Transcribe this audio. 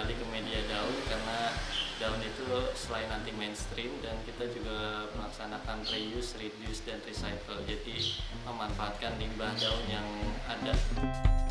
beralih ke media daun karena daun itu selain anti mainstream dan kita juga melaksanakan reuse, reduce, dan recycle. Jadi memanfaatkan limbah daun yang ada.